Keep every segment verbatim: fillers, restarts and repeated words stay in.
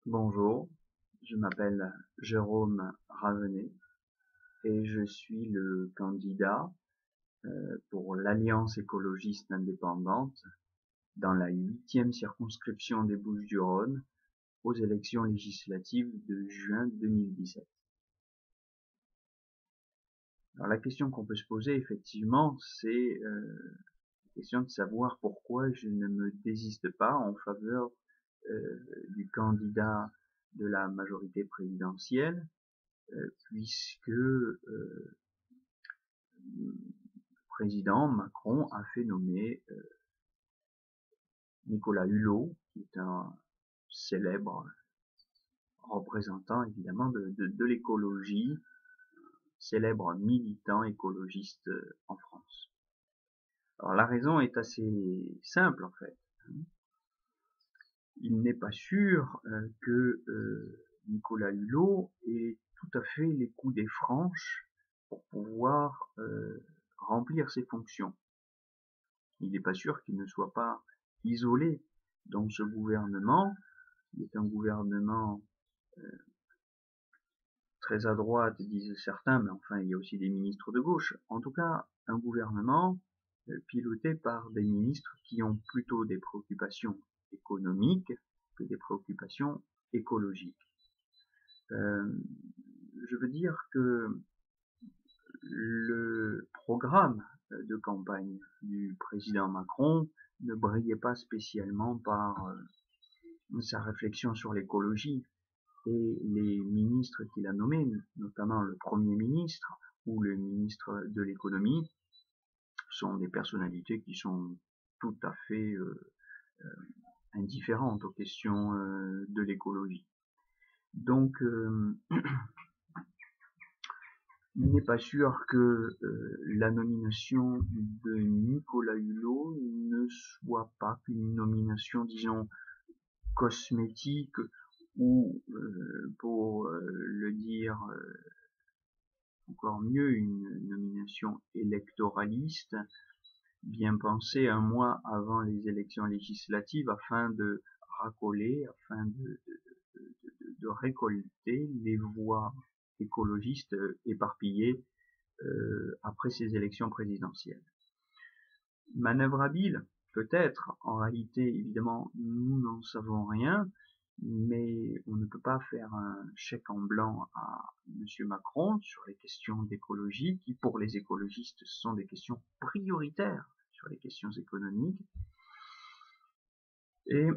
Bonjour, je m'appelle Jérôme Ravenet et je suis le candidat euh, pour l'Alliance écologiste indépendante dans la huitième circonscription des Bouches-du-Rhône aux élections législatives de juin deux mille dix-sept. Alors la question qu'on peut se poser effectivement, c'est euh, la question de savoir pourquoi je ne me désiste pas en faveur euh, du candidat de la majorité présidentielle, euh, puisque euh, le président Macron a fait nommer euh, Nicolas Hulot, qui est un célèbre représentant évidemment de, de, de l'écologie, célèbre militant écologiste en France. Alors la raison est assez simple en fait. Il n'est pas sûr euh, que euh, Nicolas Hulot ait tout à fait les coups des franches pour pouvoir euh, remplir ses fonctions. Il n'est pas sûr qu'il ne soit pas isolé dans ce gouvernement, qui est un gouvernement euh, très à droite, disent certains, mais enfin il y a aussi des ministres de gauche. En tout cas, un gouvernement euh, piloté par des ministres qui ont plutôt des préoccupations économiques que des préoccupations écologiques. Euh, je veux dire que le programme de campagne du président Macron ne brillait pas spécialement par euh, sa réflexion sur l'écologie, et les ministres qu'il a nommés, notamment le Premier ministre ou le ministre de l'économie, sont des personnalités qui sont tout à fait euh, euh, indifférentes aux questions euh, de l'écologie. Donc euh, il n'est pas sûr que euh, la nomination de Nicolas Hulot ne soit pas qu'une nomination, disons, cosmétique, ou euh, pour euh, le dire euh, encore mieux, une nomination électoraliste, bien pensée un mois avant les élections législatives afin de racoler, afin de, de, de, de récolter les voix écologistes éparpillées euh, après ces élections présidentielles. Manœuvre habile, peut-être, en réalité, évidemment, nous n'en savons rien, mais on ne peut pas faire un chèque en blanc à Monsieur Macron sur les questions d'écologie, qui pour les écologistes sont des questions prioritaires sur les questions économiques. Et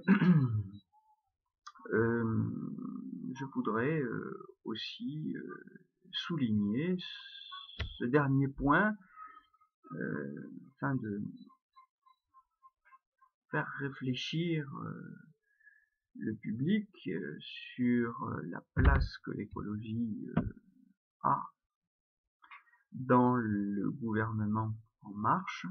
euh, je voudrais euh, aussi euh, souligner ce dernier point, euh, afin de faire réfléchir euh, le public euh, sur euh, la place que l'écologie euh, a dans le gouvernement en marche.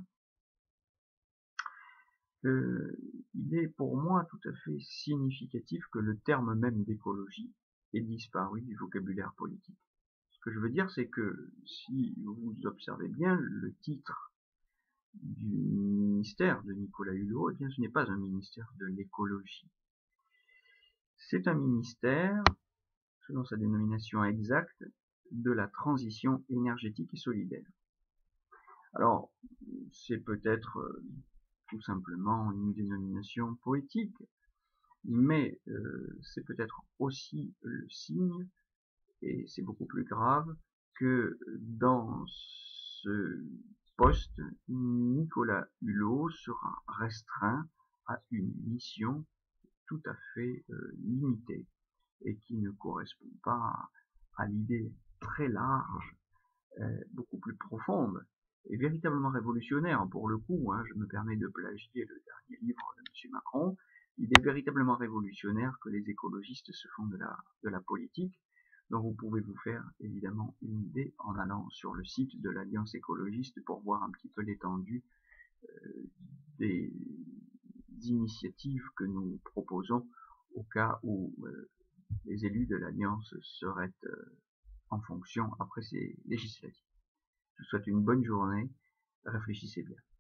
Euh, il est pour moi tout à fait significatif que le terme même d'écologie ait disparu du vocabulaire politique. Ce que je veux dire, c'est que si vous observez bien le titre du ministère de Nicolas Hulot, eh bien ce n'est pas un ministère de l'écologie. C'est un ministère, selon sa dénomination exacte, de la transition énergétique et solidaire. Alors, c'est peut-être euh, tout simplement une dénomination poétique, mais euh, c'est peut-être aussi le signe, et c'est beaucoup plus grave, que dans ce poste, Nicolas Hulot sera restreint à une mission tout à fait euh, limitée et qui ne correspond pas à, à l'idée très large, euh, beaucoup plus profonde et véritablement révolutionnaire pour le coup, hein, je me permets de plagier le dernier livre de Monsieur Macron. Il est véritablement révolutionnaire que les écologistes se font de la, de la politique, dont vous pouvez vous faire évidemment une idée en allant sur le site de l'Alliance écologiste pour voir un petit peu l'étendue euh, des initiatives que nous proposons au cas où euh, les élus de l'Alliance seraient euh, en fonction après ces législatives. Je vous souhaite une bonne journée, réfléchissez bien.